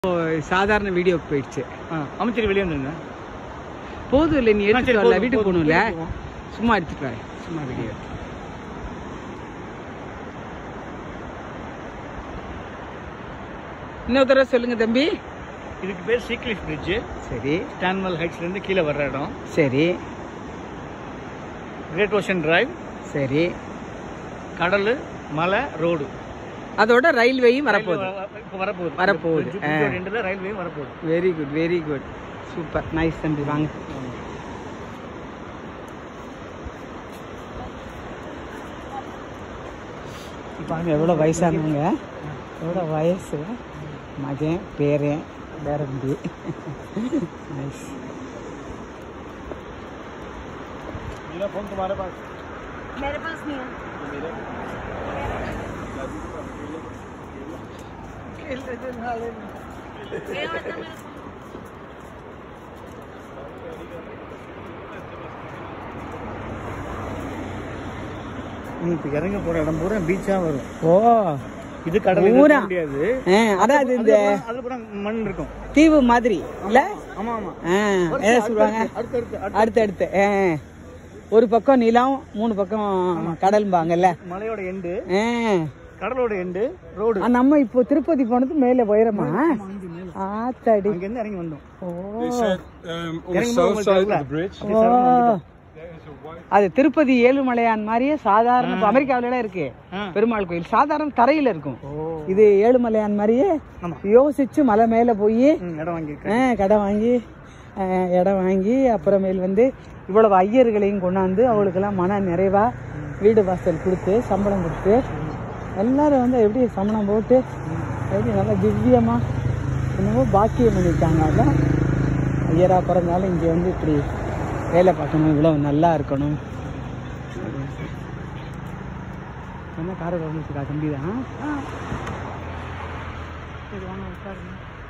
சாதாரண வீடியோக்கு போயிடுச்சு. அமைச்சர் வெளியே வந்துருங்க. போதும் இல்லை, நீ எடுத்துட்டு வரல, வீட்டுக்கு போகணும்ல, சும்மா எடுத்துட்டு வர, சும்மா வீடியோ. இன்னொரு தடவை சொல்லுங்க தம்பி. இதுக்கு பேர் சீக்லிஃப் பிரிட்ஜ். சரி. ஸ்டான்மல் ஹைட்ஸ்ல இருந்து கீழே வர்ற இடம். சரி. Great ocean drive. சரி. கடல், மலை, ரோடு, அதோட ரயில்வேயும் வரப்போகுது. வரப்போகுது. ரயில்வேயும் வரப்போகுது. Very good, very good, super, nice தம்பி. வாங்க. பாருங்க எவ்வளோ வயசானவங்க, எவ்வளோ வயசு, மகன், பேரன், பேரம்பி. நைஸ். फोन तुम्हारे पास? मेरे पास नहीं है। நீ இப்ப இறங்க போற இடம் பூரா பீச்சா வரும். ஓ, இது கடல் முடியாது. அதாவது இந்த மண் இருக்கும், தீவு மாதிரி இல்ல? ஆமா ஆமா. என்ன சொல்லுவாங்க, அடுத்து ஒரு பக்கம் நிலம், 3 பக்கம் கடல்பாங்கல்ல. மலையோட எண்டு, கடலோட எண்டு, ரோடு. நம்ம இப்போ திருப்பதி போனது மேல உயரமா? ஆத்தாடி, அங்க இருந்து இறங்கி வந்தோம். அது திருப்பதி ஏழுமலையான் மாதிரியே சாதாரண அமெரிக்காவில இருக்கு பெருமாள் கோயில், சாதாரண தரையில இருக்கும். இது ஏழுமலையான் மாதிரியே யோசிச்சு மலை மேல போய் இடம் வாங்கி அப்புறமேல் வந்து இவ்வளவு ஐயர்களையும் கொண்டாந்து அவளுக்கெல்லாம் மன நிறைவா வீடு வாசல் கொடுத்து சம்பளம் கொடுத்து எல்லாரும் வந்து எப்படி சம்பளம் போட்டு எப்படி நல்லா திவ்யமா என்னவோ பாக்கியம் பண்ணிட்டாங்க. அதான் ஐயரா பிறந்தாலும் இங்கே வந்து இப்படி வேலை பார்க்கணும், இவ்வளவு நல்லா இருக்கணும். என்ன காரை வந்துச்சுக்கா தம்பி தான்.